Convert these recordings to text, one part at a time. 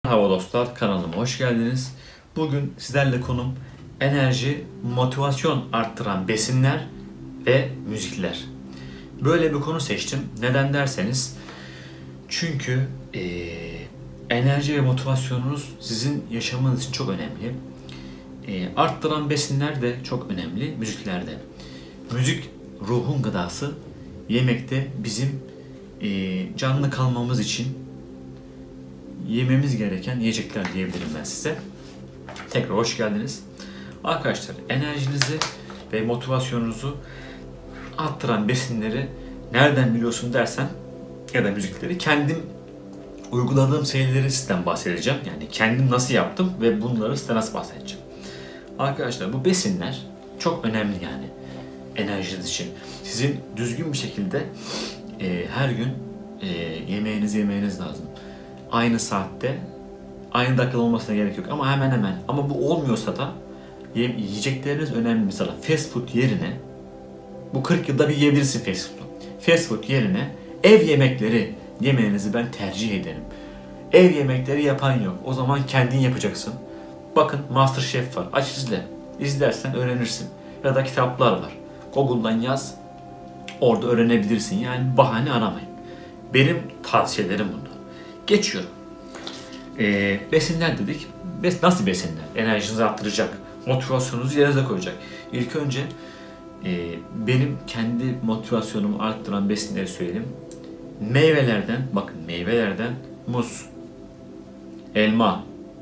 Merhaba dostlar, kanalıma hoş geldiniz. Bugün sizlerle konum enerji, motivasyon arttıran besinler ve müzikler. Böyle bir konu seçtim. Neden derseniz, çünkü enerji ve motivasyonunuz sizin yaşamınız için çok önemli. Arttıran besinler de çok önemli, müziklerde. Müzik ruhun gıdası, yemekte bizim canlı kalmamız için yememiz gereken yiyecekler diyebilirim ben size. Tekrar hoş geldiniz. Arkadaşlar, enerjinizi ve motivasyonunuzu arttıran besinleri nereden biliyorsun dersen, ya da müzikleri, kendim uyguladığım şeyleri sizden bahsedeceğim. Yani kendim nasıl yaptım ve bunları size nasıl bahsedeceğim. Arkadaşlar, bu besinler çok önemli yani enerjiniz için. Sizin düzgün bir şekilde her gün yemeğinizi yemeniz lazım. Aynı saatte, aynı dakikada olmasına gerek yok ama hemen hemen. Ama bu olmuyorsa da yiyecekleriniz önemli. Mesela fast food yerine, bu 40 yılda bir yiyebilirsin fast food. Fast food yerine ev yemekleri yemenizi ben tercih ederim. Ev yemekleri yapan yok. O zaman kendin yapacaksın. Bakın, MasterChef var. Aç izle. İzlersen öğrenirsin. Ya da kitaplar var. Google'dan yaz. Orada öğrenebilirsin. Yani bahane aramayın. Benim tavsiyelerim bunlar. Geçiyorum. Besinler dedik. Nasıl besinler? Enerjinizi arttıracak, motivasyonunuzu yerinize koyacak. İlk önce benim kendi motivasyonumu arttıran besinleri söyleyeyim. Meyvelerden, bakın meyvelerden muz, elma.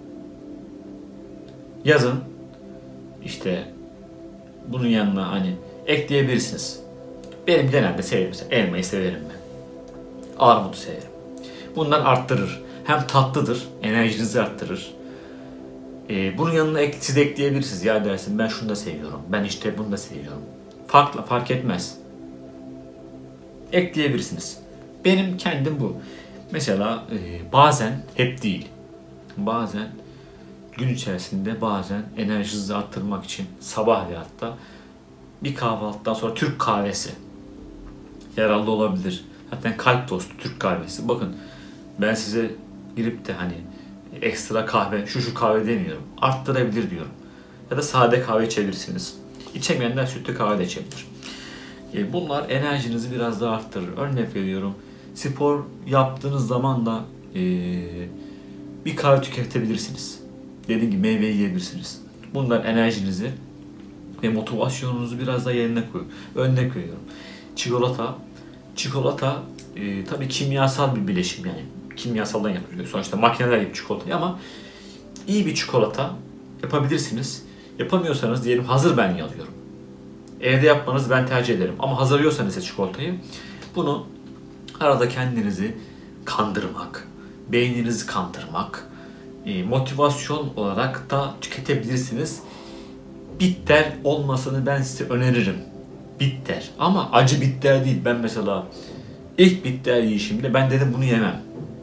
Yazın işte bunun yanına hani ekleyebilirsiniz. Benim genelde sevdiğim, mesela elmayı severim ben. Armutu severim. Bunlar arttırır. Hem tatlıdır, enerjinizi arttırır. Bunun yanına siz de ekleyebilirsiniz. Ya dersin, ben şunu da seviyorum, ben işte bunu da seviyorum. Fark etmez. Ekleyebilirsiniz. Benim kendim bu. Mesela bazen, hep değil, bazen gün içerisinde, bazen enerjinizi arttırmak için sabah ve hatta bir kahvaltıdan sonra Türk kahvesi yararlı olabilir. Hatta kalp tostu Türk kahvesi. Bakın, ben size girip de hani ekstra kahve, şu kahve demiyorum. Arttırabilir diyorum. Ya da sade kahve içebilirsiniz. İçemeyenler sütlü kahve de içebilir. Bunlar enerjinizi biraz daha arttırır. Örnek veriyorum. Spor yaptığınız zaman da bir kahve tüketebilirsiniz. Dediğim gibi meyve yiyebilirsiniz. Bunlar enerjinizi ve motivasyonunuzu biraz daha yerine koyuyor. Örnek veriyorum. Çikolata tabii kimyasal bir bileşim yani. Kimyasaldan yapılıyor. Sonuçta makineler yapıyor çikolatayı ama iyi bir çikolata yapabilirsiniz. Yapamıyorsanız diyelim hazır ben alıyorum. Evde yapmanızı ben tercih ederim. Ama hazırlıyorsanız ise çikolatayı, bunu arada kendinizi kandırmak, beyninizi kandırmak, motivasyon olarak da tüketebilirsiniz. Bitter olmasını ben size öneririm. Bitter. Ama acı bitter değil. Ben mesela ilk bitter yiyişimde ben dedim bunu yemem.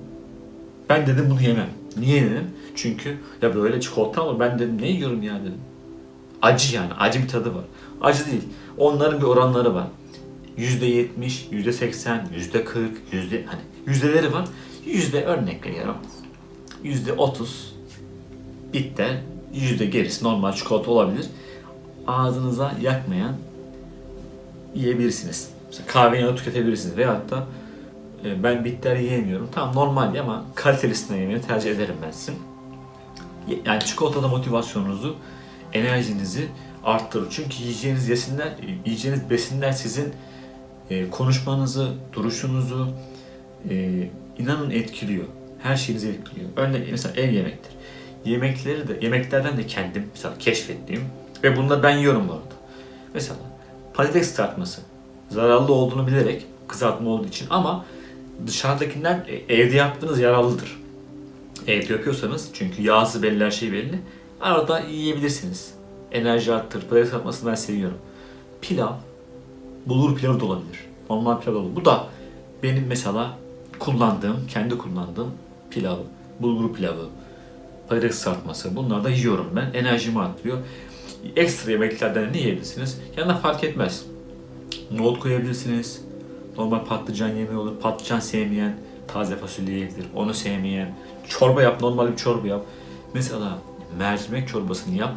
Niye dedim? Çünkü ya böyle çikolata ama ben dedim ne yiyorum ya dedim. Acı yani. Acı bir tadı var. Acı değil. Onların bir oranları var. %70, %80, %40, hani yüzdeleri var. Örnek veriyorum. %30 bitter, gerisi normal çikolata olabilir. Ağzınıza yakmayan yiyebilirsiniz. Mesela kahve yanında tüketebilirsiniz. Veyahut da ben bitter yiyemiyorum. Tamam, normal ama kalitelisini yemeyi tercih ederim ben sizin. Yani çikolatada motivasyonunuzu, enerjinizi arttırır. Çünkü yiyeceğiniz besinler sizin konuşmanızı, duruşunuzu inanın etkiliyor. Her şeyinizi etkiliyor. Örneğin mesela ev yemektir. Yemeklerden de kendim mesela keşfettiğim ve bunları ben yiyorum bu arada. Mesela patates kızartması. Zararlı olduğunu bilerek, kızartma olduğu için, ama dışarıdakinden evde yaptığınız yararlıdır. Evde yapıyorsanız, çünkü yağsı belli, her şey belli. Arada yiyebilirsiniz. Enerji arttırır. Patates kızartmasını ben seviyorum. Pilav, bulgur pilavı da olabilir. Normal pilav da olabilir. Bu da benim mesela kendi kullandığım pilav, bulgur pilavı, patates kızartması. Bunları da yiyorum ben. Enerjimi arttırıyor. Ekstra yemeklerden ne yiyebilirsiniz? Yanına fark etmez. Nohut koyabilirsiniz. Normal patlıcan yemeği olur. Patlıcan sevmeyen taze fasulye yiyebilir. Onu sevmeyen çorba yap, normal bir çorba yap. Mesela mercimek çorbasını yap.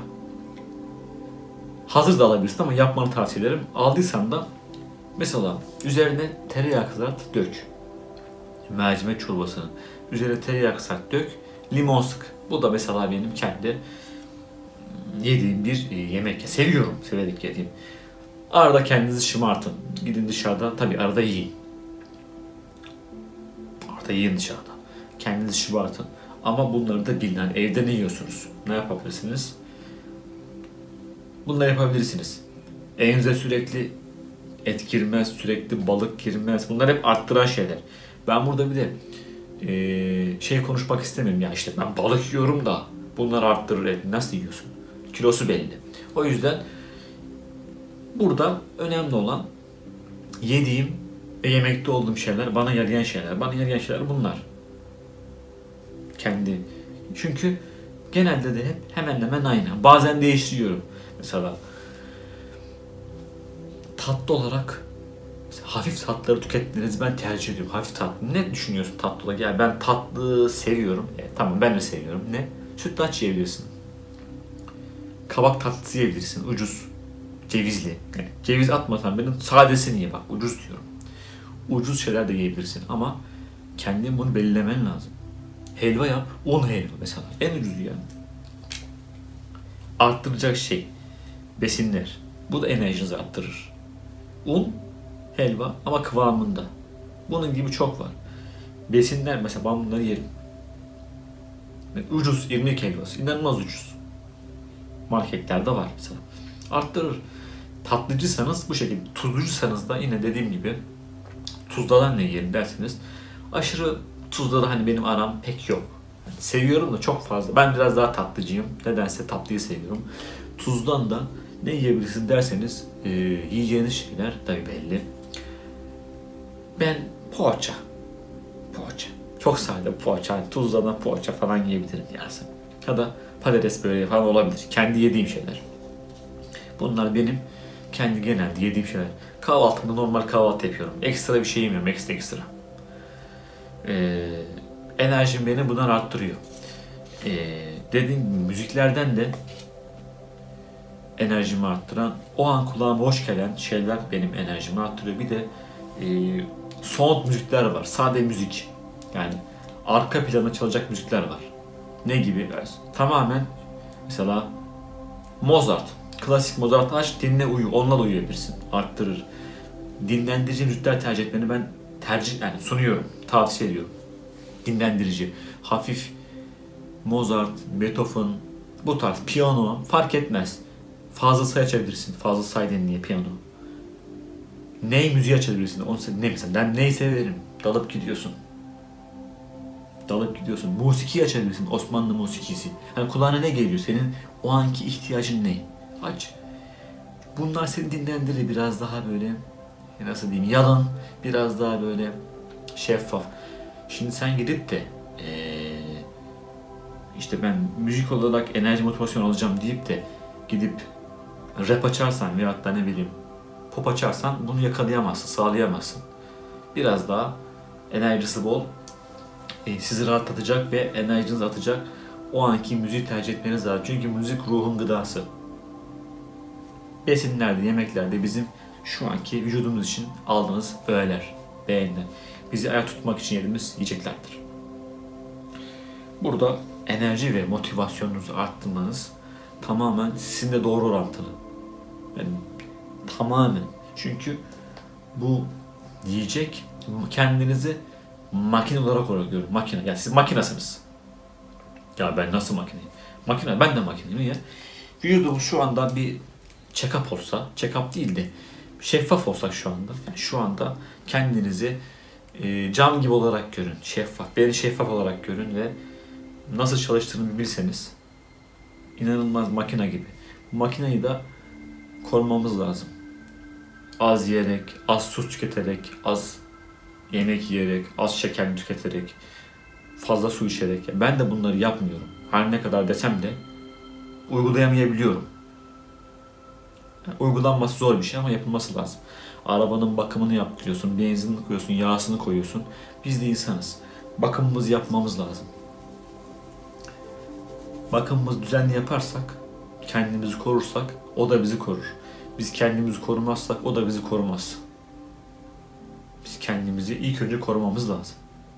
Hazır da alabilirsin ama yapmanı tavsiye ederim. Aldıysan da mesela üzerine tereyağı kızart, dök. Mercimek çorbasının üzerine tereyağı kızart, dök. Limon sık. Bu da mesela benim kendi yediğim bir yemek. Seviyorum, severek yediğim. Arada kendinizi şımartın. Gidin dışarıda, tabii arada yiyin. Arada yiyin dışarıda. Kendinizi şımartın. Ama bunları da bilin. Yani evde ne yiyorsunuz? Ne yapabilirsiniz? Bunları yapabilirsiniz. Evinize sürekli et girmez, sürekli balık girmez. Bunlar hep arttıran şeyler. Ben burada bir de şey konuşmak istemiyorum. Ya işte ben balık yiyorum da bunlar arttırır et. Nasıl yiyorsun? Kilosu belli. O yüzden burada önemli olan yediğim ve yemekte olduğum şeyler, bana yarayan şeyler. Bana yarayan şeyler bunlar. Kendi. Çünkü genelde de hep hemen hemen aynı. Bazen değiştiriyorum. Mesela tatlı olarak hafif tatları tüketmenizi ben tercih ediyorum. Hafif tatlı. Ne düşünüyorsun tatlı olarak? Yani ben tatlı seviyorum. Tamam ben de seviyorum. Ne? Sütlaç yiyebilirsin. Kabak tatlısı yiyebilirsin. Ucuz. Cevizli. Yani ceviz atmasan benim sadesini ye bak. Ucuz diyorum. Ucuz şeyler de yiyebilirsin ama kendin bunu belirlemen lazım. Helva yap. Un helva mesela. En ucuzu yani. Arttıracak şey. Besinler. Bu da enerjinizi arttırır. Un, helva ama kıvamında. Bunun gibi çok var. Besinler mesela ben bunları yerim. Ucuz irmik helvası. İnanılmaz ucuz. Marketlerde var mesela. Arttırır. Tatlıcıysanız bu şekilde. Tuzlucuysanız da yine dediğim gibi tuzladan ne yiyelim derseniz aşırı tuzla da hani benim aram pek yok. Yani seviyorum da çok fazla. Ben biraz daha tatlıcıyım. Nedense tatlıyı seviyorum. Tuzdan da ne yiyebilirsiniz derseniz yiyeceğiniz şeyler tabii belli. Ben poğaça. Poğaça. Çok sade poğaça. Yani tuzladan poğaça falan yiyebilirim yersen. Ya da patates böreği falan olabilir. Kendi yediğim şeyler. Bunlar benim kendi genelde yediğim şeyler. Kahvaltımda normal kahvaltı yapıyorum. Ekstra bir şey yemiyorum. Ekstra. Enerjim beni bundan arttırıyor. Dediğim gibi müziklerden de enerjimi arttıran, o an kulağıma hoş gelen şeyler benim enerjimi arttırıyor. Bir de sound müzikler var. Sade müzik. Yani arka plana çalacak müzikler var. Ne gibi? Tamamen mesela Mozart. Klasik Mozart aç, dinle uyu. Onunla da uyuyabilirsin. Arttırır. Dinlendirici müzikler tercih etmeni ben yani sunuyorum. Tavsiye ediyorum. Dinlendirici. Hafif Mozart, Beethoven, bu tarz piyano fark etmez. Fazla say açabilirsin. Fazla say dinleye piyano. Ney müziği açabilirsin. Onu ne mesela ben neyi severim. Dalıp gidiyorsun. Musiki açabilirsin. Osmanlı musikisi. Hani kulağına ne geliyor? Senin o anki ihtiyacın ne? Aç. Bunlar seni dinlendirir. Biraz daha böyle nasıl diyeyim? Yalın. Biraz daha böyle şeffaf. Şimdi sen gidip de işte ben müzik olarak enerji motivasyon alacağım deyip de gidip rap açarsan veyahut da ne bileyim pop açarsan bunu yakalayamazsın, sağlayamazsın. Biraz daha enerjisi bol, sizi rahatlatacak ve enerjinizi atacak o anki müziği tercih etmeniz lazım. Çünkü müzik ruhun gıdası. Besinlerde, yemeklerde bizim şu anki vücudumuz için aldığınız öğeler, beğeniler. Bizi ayak tutmak için yediğimiz yiyeceklerdir. Burada enerji ve motivasyonunuzu arttırmanız tamamen sizinle doğru orantılı. Yani tamamen. Çünkü bu yiyecek kendinizi makine olarak görüyorum. Makine. Yani siz makinasınız. Ya ben nasıl makineyim? Makine. Ben de makineyim ya. Vücudum şu anda bir check-up olsa, check-up değil de şeffaf olsak şu anda. Yani şu anda kendinizi cam gibi olarak görün. Şeffaf. Beni şeffaf olarak görün ve nasıl çalıştığını bilseniz inanılmaz makine gibi. Bu makineyi de korumamız lazım. Az yiyerek, az su tüketerek, az yemek yiyerek, az şeker tüketerek, fazla su içerek. Ben de bunları yapmıyorum. Her ne kadar desem de uygulayamayabiliyorum. Yani uygulanması zor bir şey ama yapılması lazım. Arabanın bakımını yaptırıyorsun, benzinini koyuyorsun, yağsını koyuyorsun. Biz de insanız. bakımımızı yapmamız lazım. Bakımımızı düzenli yaparsak, kendimizi korursak o da bizi korur. Biz kendimizi korumazsak o da bizi korumaz. Biz kendimizi ilk önce korumamız lazım.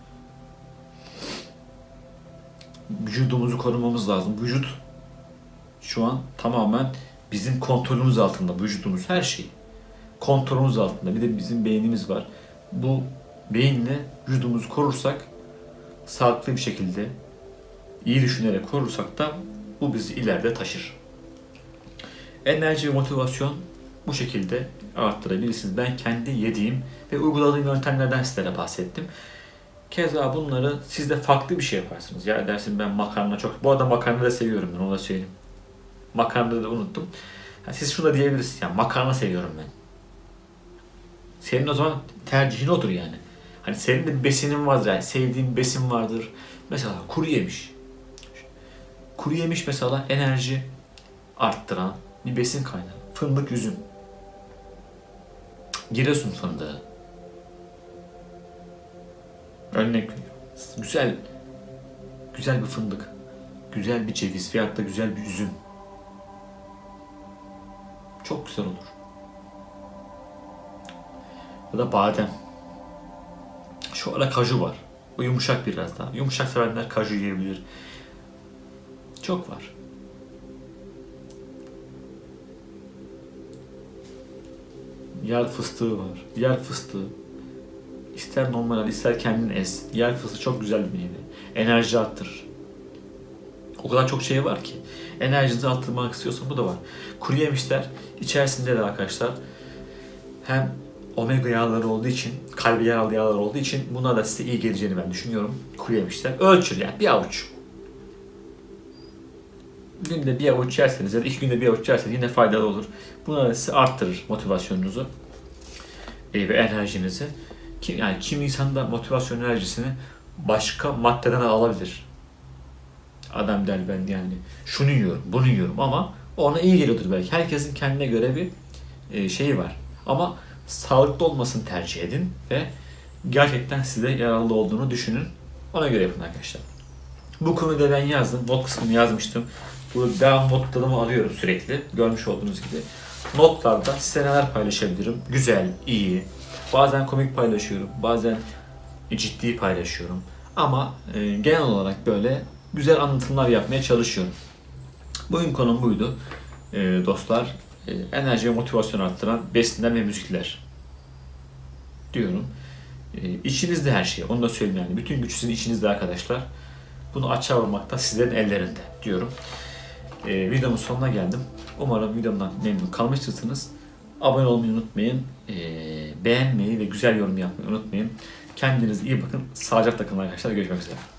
Vücudumuzu korumamız lazım. Vücut şu an tamamen bizim kontrolümüz altında. Vücudumuz, her şey kontrolümüz altında. Bir de bizim beynimiz var. Bu beyinle vücudumuzu korursak, sağlıklı bir şekilde iyi düşünerek korursak da bu bizi ileride taşır. Enerji ve motivasyon bu şekilde arttırabilirsiniz. Ben kendi yediğim ve uyguladığım yöntemlerden sizlere bahsettim. Keza bunları siz de farklı bir şey yaparsınız. Ya dersin ben makarna çok... Bu arada makarna da seviyorum ben, onu da söyleyeyim. Makarnayı da unuttum. Yani siz şunu da diyebilirsiniz. Yani makarna seviyorum ben. Senin o zaman tercihin odur yani. Hani senin de bir besinin vardır yani. Sevdiğin besin vardır. Mesela kuru yemiş. Kuru yemiş mesela enerji arttıran bir besin kaynağı. Fındık, üzüm. Giresun fındığı. Örnek veriyorum. Güzel bir fındık. Güzel bir ceviz veyahut da güzel bir üzüm. Çok güzel olur. Ya da badem. Şu ara kaju var. O yumuşak biraz daha. Yumuşak sevenler kaju yiyebilir. Çok var. Yer fıstığı var. Yer fıstığı. İster normal ister kendin ez. Yer fıstığı çok güzel bir meyve. Enerji arttırır. O kadar çok şey var ki. Enerjinizi arttırmak istiyorsan bu da var. Kuru yemişler içerisinde de arkadaşlar hem omega yağları olduğu için, kalbe yararlı yağlar olduğu için bunlar da size iyi geleceğini ben düşünüyorum. Kuru yemişler. Ölçülü yani bir avuç. Günde bir avuç yerseniz ya da 2 günde bir avuç yerseniz yine faydalı olur. Bunlar da size arttırır motivasyonunuzu ve enerjinizi. Yani kimi insan da motivasyon enerjisini başka maddeden alabilir. Adam der ben yani şunu yiyorum, bunu yiyorum ama ona iyi geliyordur belki. Herkesin kendine göre bir şeyi var. Ama sağlıklı olmasını tercih edin ve gerçekten size yararlı olduğunu düşünün. Ona göre yapın arkadaşlar. Bu konuyu da ben yazdım. Not kısmını yazmıştım. Bu devam notlarımı alıyorum sürekli. Görmüş olduğunuz gibi. Notlarda size neler paylaşabilirim? Güzel, iyi. Bazen komik paylaşıyorum. Bazen ciddi paylaşıyorum. Ama genel olarak böyle güzel anlatımlar yapmaya çalışıyorum. Bugün konum buydu. Dostlar, enerji ve motivasyon arttıran besinler ve müzikler diyorum. İçinizde her şey. Onu da söyleyeyim yani. Bütün güç sizin içinizde arkadaşlar. Bunu açığa vurmak da sizlerin ellerinde diyorum. Videomun sonuna geldim. Umarım videomdan memnun kalmıştırsınız. Abone olmayı unutmayın. Beğenmeyi ve güzel yorum yapmayı unutmayın. Kendinize iyi bakın. Sağlıcakla kalın arkadaşlar. Görüşmek üzere.